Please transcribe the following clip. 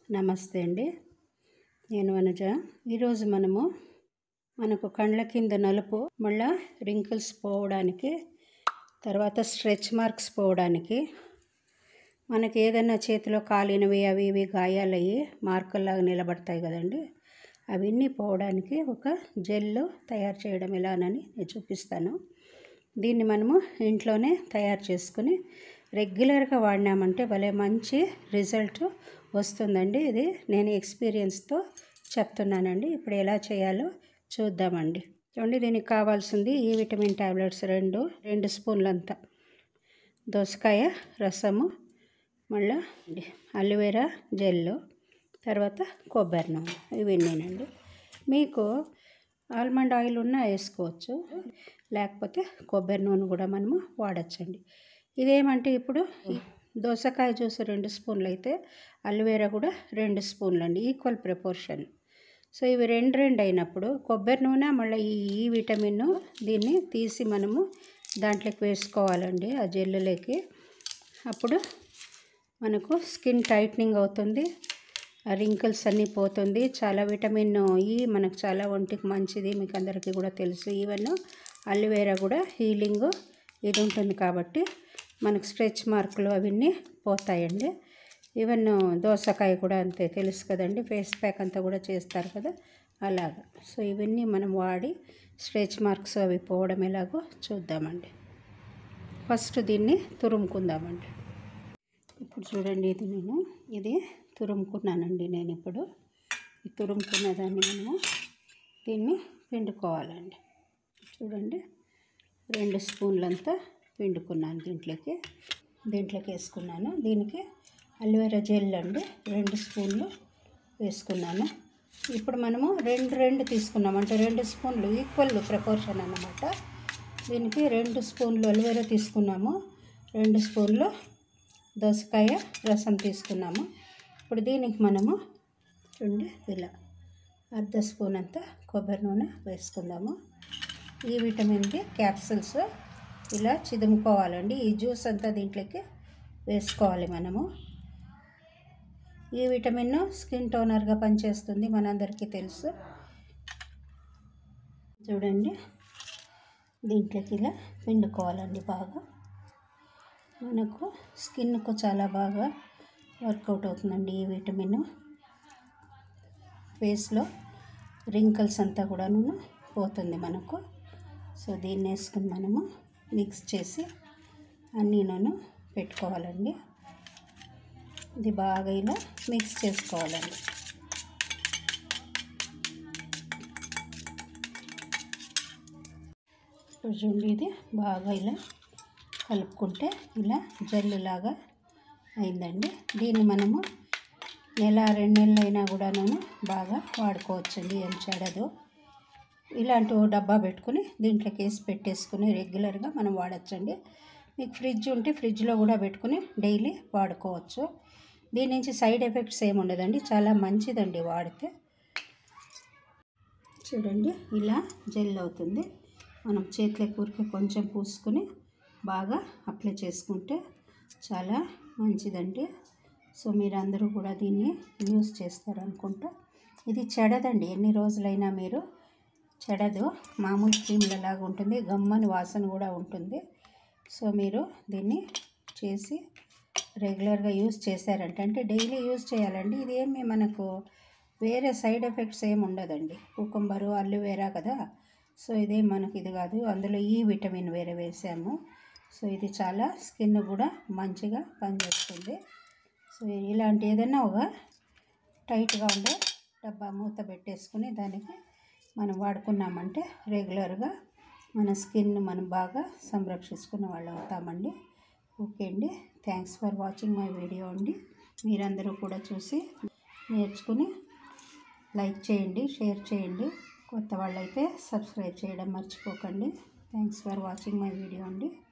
నమస్తే అండి. నేను వనజ. ఈరోజు మనకు కండ్ల కింద నలుపు, మళ్ళీ రింకిల్స్ పోవడానికి, తర్వాత స్ట్రెచ్ మార్క్స్ పోవడానికి, మనకి ఏదైనా చేతిలో కాలినవి అవి ఇవి గాయాలయ్యి మార్కుల్లాగా నిలబడతాయి కదండి, అవన్నీ పోవడానికి ఒక జెల్ తయారు చేయడం ఎలానని నేను చూపిస్తాను. దీన్ని మనము ఇంట్లోనే తయారు చేసుకుని రెగ్యులర్గా వాడినామంటే భలే మంచి రిజల్ట్ వస్తుందండి. ఇది నేను ఎక్స్పీరియన్స్తో చెప్తున్నానండి. ఇప్పుడు ఎలా చేయాలో చూద్దామండి. చూడండి, దీనికి కావాల్సింది ఈ విటమిన్ టాబ్లెట్స్ రెండు స్పూన్లంతా, దోసకాయ రసము, మళ్ళీ అలోవెరా జెల్లు, తర్వాత కొబ్బరి నూనె, ఇవన్నీనండి. మీకు ఆల్మండ్ ఆయిల్ ఉన్నా వేసుకోవచ్చు, లేకపోతే కొబ్బరి నూనె కూడా మనము వాడచ్చండి. ఇదేమంటే ఇప్పుడు దోసకాయ జ్యూస్ 2 స్పూన్లు అయితే అలోవెరా కూడా 2 స్పూన్లు అండి, ఈక్వల్ ప్రపోర్షన్. సో ఇవి రెండు అయినప్పుడు కొబ్బరి నూనె మళ్ళీ ఈ విటమిన్ దీన్ని తీసి మనము దాంట్లోకి వేసుకోవాలండి, ఆ జెల్లులోకి. అప్పుడు మనకు స్కిన్ టైట్నింగ్ అవుతుంది, ఆ రింకిల్స్ అన్నీ పోతుంది. చాలా విటమిన్ ఈ మనకు చాలా ఒంటికి మంచిది, మీకు అందరికీ కూడా తెలుసు. ఈవెన్ అలోవెరా కూడా హీలింగ్ ఇది ఉంటుంది కాబట్టి మనకు స్ట్రెచ్ మార్కులు అవన్నీ పోతాయండి. ఈవెన్ దోసకాయ కూడా అంతే, తెలుసు కదండి, ఫేస్ ప్యాక్ అంతా కూడా చేస్తారు కదా, అలాగా. సో ఇవన్నీ మనం వాడి స్ట్రెచ్ మార్క్స్ అవి పోవడం ఎలాగో చూద్దామండి. ఫస్ట్ దీన్ని తురుముకుందామండి. ఇప్పుడు చూడండి, ఇది తురుముకున్నానండి. నేను ఇప్పుడు ఈ తురుముకున్న దాన్ని దీన్ని పిండుకోవాలండి. చూడండి, 2 స్పూన్లంతా పిండుకున్నాను, దీంట్లోకి వేసుకున్నాను. దీనికి అలోవెరా జెల్ అండి 2 స్పూన్లు వేసుకున్నాను. ఇప్పుడు మనము రెండు తీసుకున్నాం అంటే 2 స్పూన్లు ఈక్వల్ ప్రపోర్షన్ అన్నమాట. దీనికి 2 స్పూన్లు అలోవెరా తీసుకున్నాము, 2 స్పూన్లు దోసకాయ రసం తీసుకున్నాము. ఇప్పుడు దీనికి మనము చూడండి ఇలా 1/2 స్పూన్ అంతా కొబ్బరి నూనె వేసుకుందాము. ఈ విటమిన్కి క్యాప్సిల్స్ ఇలా చిదుముకోవాలండి. ఈ జ్యూస్ అంతా దీంట్లోకి వేసుకోవాలి మనము. ఈ విటమిన్ స్కిన్ టోనర్గా పనిచేస్తుంది, మనందరికీ తెలుసు. చూడండి, దీంట్లోకి ఇలా పిండుకోవాలండి బాగా. మనకు స్కిన్కు చాలా బాగా వర్కౌట్ అవుతుందండి ఈ విటమిన్. ఫేస్లో రింకిల్స్ అంతా కూడా పోతుంది మనకు. సో దీన్ని వేసుకుని మనము మిక్స్ చేసి అన్నీ పెట్టుకోవాలండి. ఇది బాగా ఇలా మిక్స్ చేసుకోవాలండి. చూడండి, ఇది బాగా ఇలా కలుపుకుంటే ఇలా జల్లులాగా అయిందండి. దీన్ని మనము 1-2 నెలలు అయినా కూడా బాగా వాడుకోవచ్చండి, ఏం చెడదు. ఇలాంటి డబ్బా పెట్టుకుని దీంట్లోకి వేసి పెట్టేసుకుని రెగ్యులర్గా మనం వాడచ్చండి. మీకు ఫ్రిడ్జ్ ఉంటే ఫ్రిడ్జ్లో కూడా పెట్టుకుని డైలీ వాడుకోవచ్చు. దీని నుంచి సైడ్ ఎఫెక్ట్స్ ఏమి ఉండదండి, చాలా మంచిదండి వాడితే. చూడండి, ఇలా జెల్ అవుతుంది. మనం చేతిలో కూరికి కొంచెం పూసుకుని బాగా అప్లై చేసుకుంటే చాలా మంచిదండి. సో మీరందరూ కూడా దీన్ని యూస్ చేస్తారనుకుంటా. ఇది చెడదండి, ఎన్ని రోజులైనా మీరు చెడదు, మామూలు క్రీమ్లలాగా ఉంటుంది, గమ్మని వాసన కూడా ఉంటుంది. సో మీరు దీన్ని చేసి రెగ్యులర్గా యూస్ చేశారంటే, అంటే డైలీ యూస్ చేయాలండి. ఇదేమి మనకు వేరే సైడ్ ఎఫెక్ట్స్ ఏమి ఉండదండి. కుకుంబరు అలోవెరా కదా, సో ఇదే మనకు ఇది కాదు. అందులో ఈ విటమిన్ వేరే వేసాము. సో ఇది చాలా స్కిన్ కూడా మంచిగా పనిచేస్తుంది. సో ఇలాంటి ఏదైనా ఒక టైట్గా ఉండే డబ్బా మూత పెట్టేసుకుని దానికి మనం వాడుకున్నామంటే రెగ్యులర్గా మన స్కిన్ మనం బాగా సంరక్షించుకున్న వాళ్ళు అవుతామండి. ఓకే అండి, thanks for watching my video అండి. మీరందరూ కూడా చూసి నేర్చుకుని లైక్ చేయండి, షేర్ చేయండి. కొత్త వాళ్ళైతే సబ్స్క్రైబ్ చేయడం మర్చిపోకండి. Thanks for watching my video అండి.